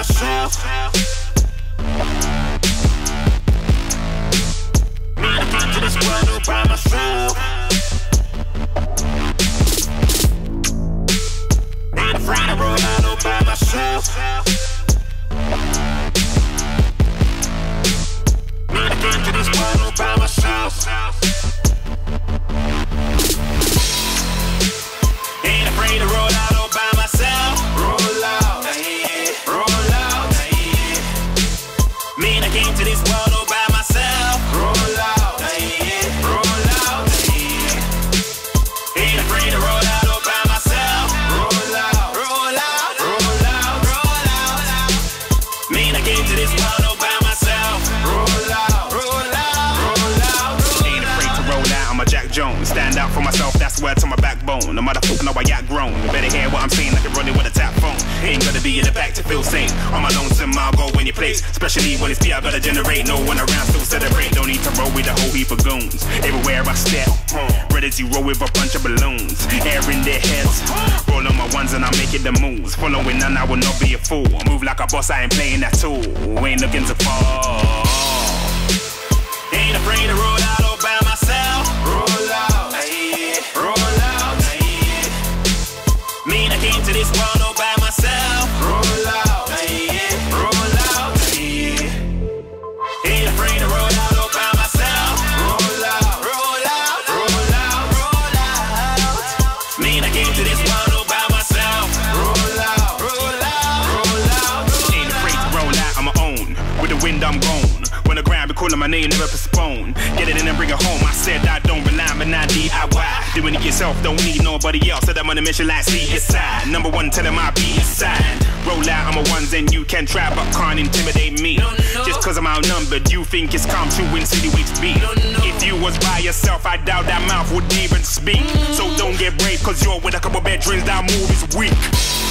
myself. Me, I came to this world all by myself. Ain't afraid to roll out all by myself. Me, I came to this world all by myself. Ain't afraid to roll out all by myself. Roll out, yeah. Roll out, yeah. Me, I came to this world all by myself. Roll out, yeah. Roll out, yeah. Ain't afraid to roll out all by myself. Roll out, roll out, roll out, roll out. Me, I came to this world all by myself. Roll out, roll out, roll out. Ain't afraid to roll out, I'm a Jack Jones. Stand out for myself, that's word to my backbone. No motherfucker know I got grown. You better hear what I'm saying, I can run it with a tap phone. Ain't gonna be in the back to feel safe. On my lonesome, I'll go in your place. Especially when it's me, I gotta generate. No one around, still celebrate. Don't need to roll with a whole heap of goons. Everywhere I step, ready to roll with a bunch of balloons. Air in their heads, roll on my ones and I'm making the moves. Following none, I will not be a fool. Move like a boss, I ain't playing that tool. Ain't looking to fall. Ain't afraid to roll out all by myself. Roll out, yeah. Roll out, yeah. Me, I came to this world all by myself. Roll out, yeah. Roll out, yeah. Ain't afraid to roll out all by myself. Roll out, roll out, roll out, roll out. Me, I came to this world all by myself. Roll out, roll out, roll out. Ain't afraid to roll out on my own. With the wind, I'm gone. When the ground be calling my name, never postpone. Get it in and bring it home. I said I don't rely, but not DIY. Doing it yourself, don't need nobody else. Said I'm on a mission like CSI. Number one, tell them I'll be inside. Roll out, I'm a ones and you can try, but can't intimidate me. Just cause I'm outnumbered, you think it's calm to insinuate speed. If you was by yourself, I doubt that mouth would even speak. So don't get brave, cause you're with a couple bedrooms, that move is weak.